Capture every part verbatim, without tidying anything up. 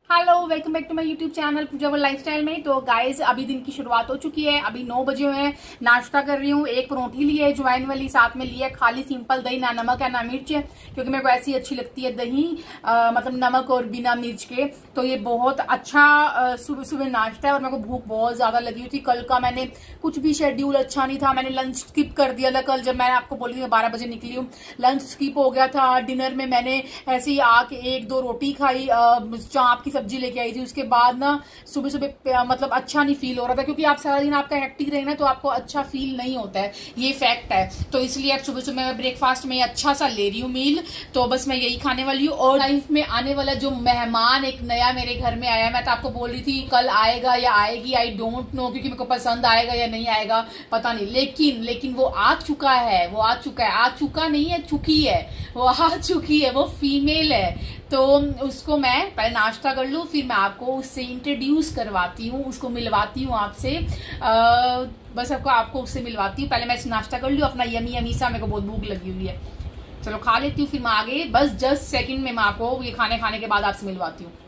Hello, welcome back to my YouTube channel Pooja world lifestyle में। तो guys, अभी दिन की शुरुआत हो चुकी है। अभी नौ बजे हुए हैं। नाश्ता कर रही हूँ। एक परोठी ली है ज्वाइन वाली, साथ में लिया खाली सिंपल दही, ना नमक है ना मिर्च है, क्योंकि मेरे को ऐसी अच्छी लगती है दही, आ, मतलब नमक और बिना मिर्च के। तो ये बहुत अच्छा सुबह सुबह नाश्ता है। और मेरे को भूख बहुत ज्यादा लगी हुई थी। कल का मैंने कुछ भी शेड्यूल अच्छा नहीं था। मैंने लंच स्किप कर दिया था कल, जब मैं आपको बोली थी बारह बजे निकली हूँ। लंच स्किप हो गया था। डिनर में मैंने ऐसे ही आके एक दो रोटी खाई, चाप की सब्जी लेके आई थी। उसके बाद ना सुबह सुबह मतलब अच्छा नहीं फील हो रहा था, क्योंकि आप सारा दिन आपका हेक्टिक रहे ना तो आपको अच्छा फील नहीं होता है, ये फैक्ट है। तो इसलिए अब सुबह सुबह मैं ब्रेकफास्ट में अच्छा सा ले रही हूँ मील। तो बस मैं यही खाने वाली हूँ। और लाइफ में आने वाला जो मेहमान एक नया मेरे घर में आया, मैं तो आपको बोल रही थी कल आएगा या आएगी, आई डोंट नो, क्योंकि मेरे को पसंद आएगा या नहीं आएगा पता नहीं। लेकिन लेकिन वो आ चुका है, वो आ चुका है, आ चुका नहीं है, चुकी है, वो आ चुकी है, वो फीमेल है। तो उसको मैं पहले नाश्ता कर लूँ, फिर मैं आपको उससे इंट्रोड्यूस करवाती हूँ, उसको मिलवाती हूँ आपसे। बस आपको आपको उससे मिलवाती हूँ। पहले मैं नाश्ता कर लूँ अपना यमी यमी सा, मेरे को बहुत भूख लगी हुई है। चलो खा लेती हूँ, फिर मैं आगे बस जस्ट सेकंड में मैं आपको ये खाने खाने के बाद आपसे मिलवाती हूँ।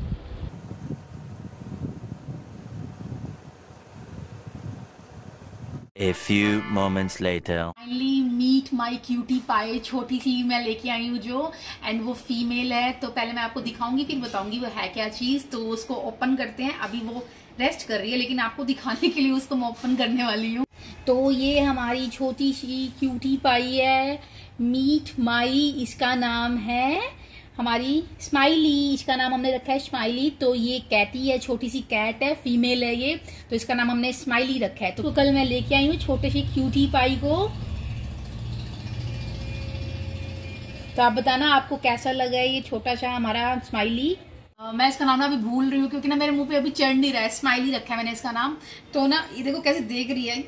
A few moments later. Finally meet my cutie pie, छोटी सी मैं लेके आई हूँ जो, एंड वो फीमेल है। तो पहले मैं आपको दिखाऊंगी, फिर बताऊंगी वो है क्या चीज। तो उसको ओपन करते हैं। अभी वो रेस्ट कर रही है, लेकिन आपको दिखाने के लिए उसको मैं ओपन करने वाली हूँ। तो ये हमारी छोटी सी क्यूटी पाई है, मीट माई इसका नाम है। हमारी स्माइली, इसका नाम हमने रखा है स्माइली। तो ये कैटी है, छोटी सी कैट है, फीमेल है ये, तो इसका नाम हमने स्माइली रखा है। तो कल मैं लेके आई हूँ छोटे से क्यूटी पाई को। तो आप बताना आपको कैसा लगा है ये छोटा सा हमारा स्माइली। Uh, मैं इसका नाम ना अभी भूल रही हूँ, क्योंकि ना मेरे मुंह पे अभी चढ़ नहीं रहा है। स्माइली रखा है मैंने इसका नाम। तो ना ये देखो कैसे देख रही है,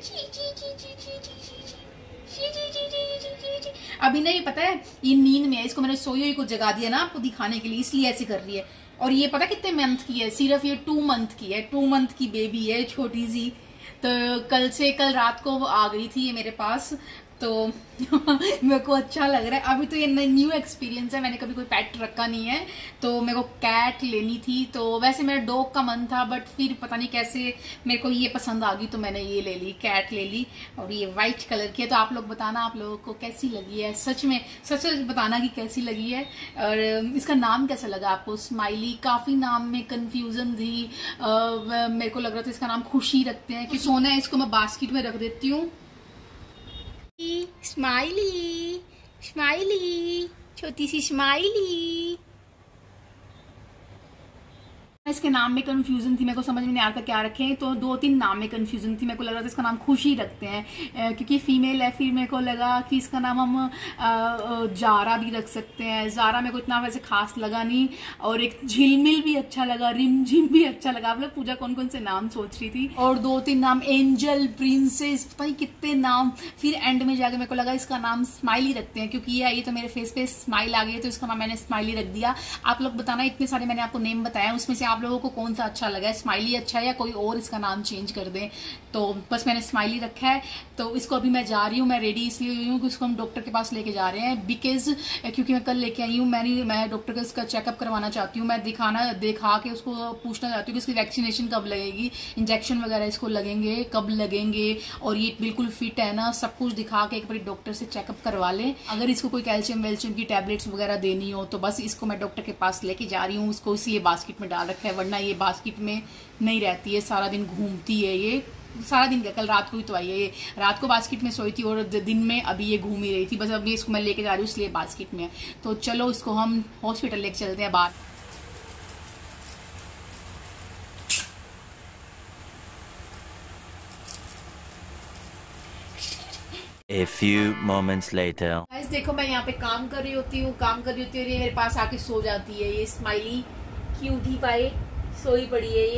अभी नहीं पता है ये नींद में है। इसको मैंने सोई हुई को जगा दिया ना आपको दिखाने के लिए, इसलिए ऐसे कर रही है। और ये पता कितने मंथ की है, सिर्फ ये टू मंथ की है, टू मंथ की बेबी है छोटी सी। तो कल से कल रात को आ गई थी ये मेरे पास। तो मेरे को अच्छा लग रहा है। अभी तो ये न्यू एक्सपीरियंस है, मैंने कभी कोई पेट रखा नहीं है। तो मेरे को कैट लेनी थी। तो वैसे मेरा डॉग का मन था, बट फिर पता नहीं कैसे मेरे को ये पसंद आ गई, तो मैंने ये ले ली, कैट ले ली। और ये व्हाइट कलर की है। तो आप लोग बताना आप लोगों को कैसी लगी है, सच में सच सच बताना कि कैसी लगी है। और इसका नाम कैसा लगा आपको, स्माइली। काफी नाम में कंफ्यूजन थी। आ, मेरे को लग रहा था इसका नाम खुशी रखते हैं कि सोना है। इसको मैं बास्केट में रख देती हूँ। स्माइली स्माइली, छोटी सी स्माइली। इसके नाम में कंफ्यूजन थी, मेरे को समझ में नहीं आता क्या रखें। तो दो तीन नाम में कंफ्यूजन थी। मेरे को लग रहा था इसका नाम खुशी रखते हैं, क्योंकि फीमेल है। फिर मेरे को लगा कि इसका नाम हम जारा भी रख सकते हैं। जारा मेरे को इतना वैसे खास लगा नहीं। और एक झिलमिल भी अच्छा लगा, रिमझिम भी अच्छा लगा। मतलब पूजा कौन कौन से नाम सोच रही थी। और दो तीन नाम, एंजल, प्रिंसेस, पता नहीं कितने नाम। फिर एंड में जाके मेरे को लगा इसका नाम स्माइली रखते हैं, क्योंकि ये आई तो मेरे फेस पे स्माइल आ गई, तो इसका नाम मैंने स्माइली रख दिया। आप लोग बताना, इतने सारे मैंने आपको नेम बताया, उसमें से आप लोगों को कौन सा अच्छा लगा है, स्माइली अच्छा है या कोई और इसका नाम चेंज कर दें। तो बस मैंने स्माइली रखा है। तो इसको अभी मैं जा रही हूँ, मैं रेडी इसलिए हुई हूँ कि इसको हम डॉक्टर के पास लेके जा रहे हैं, बिकॉज क्योंकि मैं कल लेके आई हूँ। मैंने मैं डॉक्टर का इसका चेकअप करवाना चाहती हूँ। मैं दिखाना दिखा के उसको पूछना चाहती हूँ कि इसकी वैक्सीनेशन कब लगेगी, इंजेक्शन वगैरह इसको लगेंगे कब लगेंगे, और ये बिल्कुल फिट है ना, सब कुछ दिखा के एक बार डॉक्टर से चेकअप करवा लें। अगर इसको कोई कैल्शियम वेल्शियम की टैबलेट्स वगैरह देनी हो तो बस इसको मैं डॉक्टर के पास लेके जा रही हूँ। उसको इसलिए बास्केट में डाल रखा है, वरना ये बास्केट में नहीं रहती है, सारा दिन घूमती है। ये सारा दिन क्या, कल रात को ही तो आई है। ये रात को बास्केट में सोई थी और दिन में अभी ये घूम ही रही थी। बस अभी इसको मैं लेके जा रही हूँ, इसलिए बास्केट में। तो चलो इसको हम हॉस्पिटल लेके चलते हैं बाहर। A few moments later. Guys देखो, मैं यहाँ पे काम कर रही होती हूँ, काम कर रही होती हूँ और ये मेरे पास आके सो जाती है। ये स्माइली क्यूटी पाए सोई पड़ी है ये।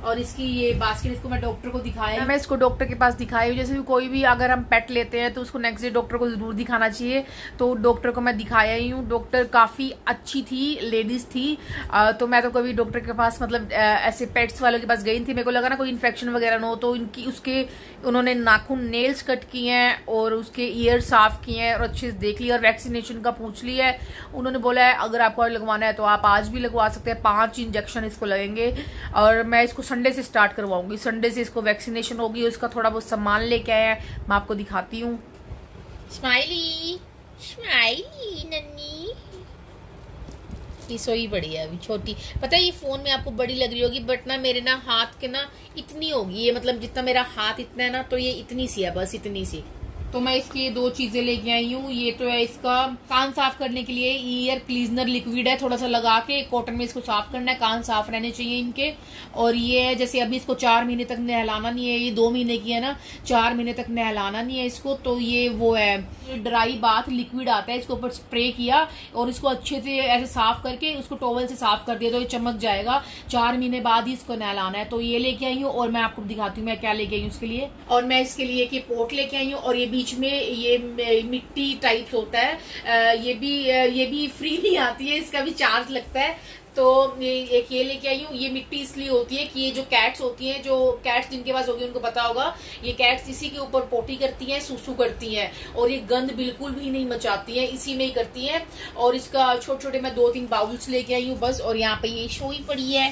और इसकी ये बास्केट इसको मैं डॉक्टर को दिखाया, मैं इसको डॉक्टर के पास दिखाई हूँ। जैसे भी कोई भी अगर हम पेट लेते हैं तो उसको नेक्स्ट डे डॉक्टर को जरूर दिखाना चाहिए, तो डॉक्टर को मैं दिखाया ही हूँ। डॉक्टर काफी अच्छी थी, लेडीज थी। आ, तो मैं तो कभी डॉक्टर के पास मतलब आ, ऐसे पेट्स वालों के पास गई थी, मेरे को लगा ना कोई इन्फेक्शन वगैरह ना हो, तो इनकी उसके उन्होंने नाखून नेल्स कट किए हैं और उसके ईयर साफ किए हैं और अच्छे से देख लिया और वैक्सीनेशन का पूछ लिया है। उन्होंने बोला है अगर आपको लगवाना है तो आप आज भी लगवा सकते हैं, पांच इंजेक्शन इसको लगेंगे और मैं इसको संडे से स्टार्ट करवाऊंगी। संडे से इसको वैक्सीनेशन होगी, उसका थोड़ा बहुत सामान लेके आए हैं, मैं आपको दिखाती हूँ। स्माइली स्माइली नन्नी, ये सोई बड़ी है अभी, छोटी। पता है ये फोन में आपको बड़ी लग रही होगी, बट ना मेरे ना हाथ के ना इतनी होगी ये, मतलब जितना मेरा हाथ इतना है ना, तो ये इतनी सी है, बस इतनी सी। तो मैं इसकी दो चीजें लेके आई हूँ। ये तो है इसका कान साफ करने के लिए ईयर क्लीजनर लिक्विड है, थोड़ा सा लगा के कॉटन में इसको साफ करना है, कान साफ रहने चाहिए इनके। और ये है जैसे अभी इसको चार महीने तक नहलाना नहीं है, ये दो महीने की है ना, चार महीने तक नहलाना नहीं है इसको, तो ये वो है ड्राई बाथ लिक्विड आता है, इसके ऊपर स्प्रे किया और इसको अच्छे से ऐसे साफ करके उसको टॉवल से साफ कर दिया तो ये चमक जाएगा। चार महीने बाद ही इसको नहलाना है। तो ये लेके आई हूँ और मैं आपको दिखाती हूँ मैं क्या लेके आई हूँ उसके लिए। और मैं इसके लिए एक पोर्ट लेके आई हूँ और ये बीच में ये मिट्टी टाइप होता है, ये भी ये भी फ्री नहीं आती है, इसका भी चार्ज लगता है। तो ये एक ये लेके आई हूँ। ये मिट्टी इसलिए होती है कि ये जो कैट्स होती हैं, जो कैट्स जिनके पास होगी उनको पता होगा, ये कैट्स इसी के ऊपर पोटी करती हैं, सुसु करती हैं और ये गंद बिल्कुल भी नहीं मचाती हैं, इसी में ही करती हैं। और इसका छोटे छोटे मैं दो तीन बाउल्स लेके आई हूँ बस। और यहाँ पे ये सोई पड़ी है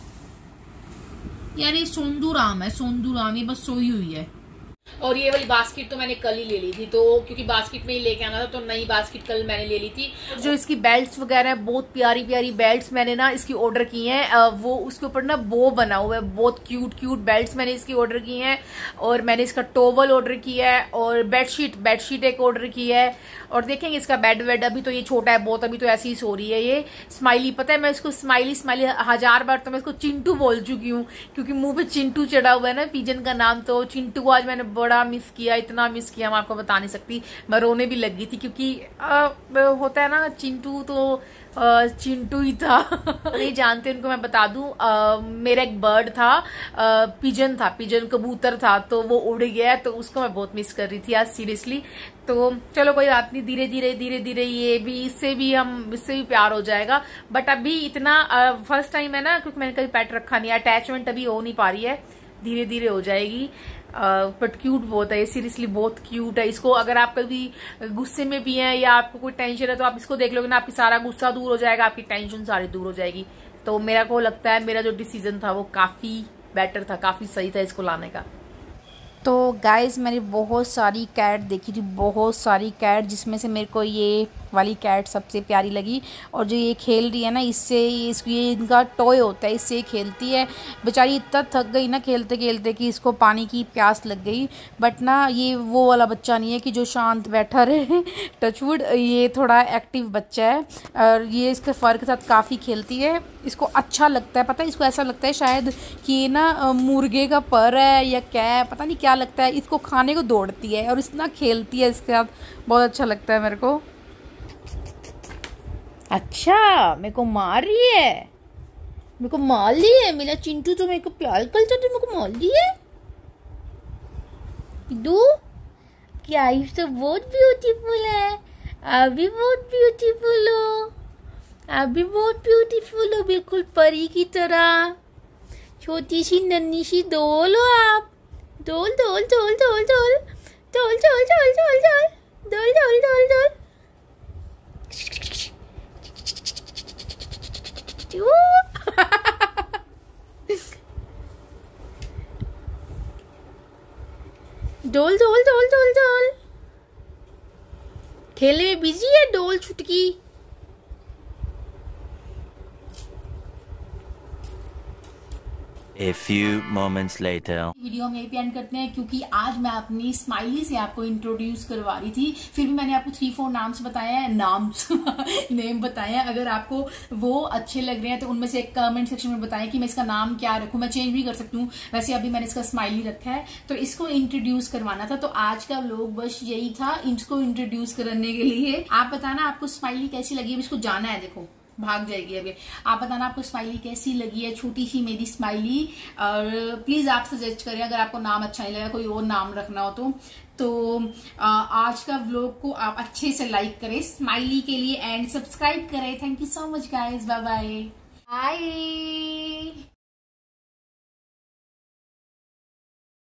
यार, ये सोंदू राम है, सोंदू राम, ये बस सोई हुई है। और ये वाली बास्केट तो मैंने कल ही ले ली थी, तो क्योंकि बास्केट में ही लेके आना था, तो नई बास्केट कल मैंने ले ली थी। जो इसकी बेल्ट्स वगैरह है, बहुत प्यारी प्यारी बेल्ट्स मैंने ना इसकी ऑर्डर की हैं। वो उसके ऊपर ना बो बना हुआ है, बहुत क्यूट क्यूट बेल्ट्स मैंने इसकी ऑर्डर की हैं। और मैंने इसका टॉवल ऑर्डर किया है और बेडशीट बेडशीट एक ऑर्डर की है। और देखेंगे इसका बेड वेड, अभी तो ये छोटा है बहुत, अभी तो ऐसी ही सो रही है ये। स्माइली, पता है मैं इसको स्माइली स्माइली हजार बार तो मैं इसको चिंटू बोल चुकी हूँ, क्योंकि मुंह पे चिंटू चढ़ा हुआ है ना पिजन का नाम। तो चिंटू को आज मैंने बड़ा मिस किया, इतना मिस किया मैं आपको बता नहीं सकती। मैं रोने भी लग गई थी, क्योंकि आ, होता है ना चिंटू तो आ, चिंटू ही था। नहीं जानते उनको मैं बता दूं, आ, मेरा एक बर्ड था, आ, पिजन था, पिजन कबूतर था, तो वो उड़ गया, तो उसको मैं बहुत मिस कर रही थी आज सीरियसली। तो चलो कोई बात नहीं, धीरे धीरे धीरे धीरे ये भी इससे भी हम इससे भी प्यार हो जाएगा। बट अभी इतना फर्स्ट टाइम है ना, क्योंकि मैंने कभी पेट रखा नहीं, अटैचमेंट अभी हो नहीं पा रही है, धीरे धीरे हो जाएगी। बट क्यूट बहुत है ये, सीरियसली बहुत क्यूट है। इसको अगर आप कभी गुस्से में भी हैं या आपको कोई टेंशन है, तो आप इसको देख लोगे ना, आपकी सारा गुस्सा दूर हो जाएगा, आपकी टेंशन सारी दूर हो जाएगी। तो मेरा को लगता है मेरा जो डिसीजन था वो काफी बेटर था, काफी सही था इसको लाने का। तो गाइज मैंने बहुत सारी कैट देखी थी, बहुत सारी कैट, जिसमें से मेरे को ये वाली कैट सबसे प्यारी लगी। और जो ये खेल रही है ना, इससे इसको ये इनका टॉय होता है, इससे खेलती है। बेचारी इतना थक गई ना खेलते खेलते कि इसको पानी की प्यास लग गई। बट ना ये वो वाला बच्चा नहीं है कि जो शांत बैठा रहे। टचवुड, ये थोड़ा एक्टिव बच्चा है और ये इसके फर के साथ काफ़ी खेलती है। इसको अच्छा लगता है, पता है इसको ऐसा लगता है शायद कि ये ना मुर्गे का पर है या क्या है, पता नहीं क्या लगता है। इसको खाने को दौड़ती है और इतना खेलती है इसके साथ, बहुत अच्छा लगता है मेरे को। अच्छा मेरे को मार रही है, मेरे को मार ली है मेरा चिंटू, तो मेरे को प्यार करता तो मेरे को मार ली है। दो क्या तो बहुत ब्यूटीफुल है, अभी बहुत ब्यूटीफुल हो, अभी बहुत ब्यूटीफुल हो, बिल्कुल परी की तरह। छोटी सी नन्ही सी डोल हो आप, डोल डोल डोल डोल डोल डोल डोल डोल डोल डोल डोल डोल डोल डोल डोल डोल डोल डोल डोल। खेलने में बिजी है डोल छुटकी। A few moments later. Video हम यहीं पे एंड करते हैं, क्योंकि आज मैं अपनी स्माइली से आपको इंट्रोड्यूस करवा रही थी। फिर भी मैंने आपको थ्री फोर नाम्स बताए हैं, नाम्स नेम बताए हैं। अगर आपको वो अच्छे लग रहे हैं तो उनमें से एक कमेंट सेक्शन में बताएं कि मैं इसका नाम क्या रखूं, मैं चेंज भी कर सकती हूँ। वैसे अभी मैंने इसका स्माइली रखा है, तो इसको इंट्रोड्यूस करवाना था। तो आज का व्लॉग बस यही था, इसको इंट्रोड्यूस करने के लिए। आप बताना आपको स्माइली कैसी लगी, इसको जाना है। देखो भाग जाएगी अभी। आप बताना आपको स्माइली कैसी लगी है, छोटी सी मेरी स्माइली। और प्लीज आप सजेस्ट करें अगर आपको नाम अच्छा नहीं लगा, कोई और नाम रखना हो तो तो आ, आज का व्लॉग को आप अच्छे से लाइक करें स्माइली के लिए एंड सब्सक्राइब करें। Thank you so much guys, bye bye. Bye.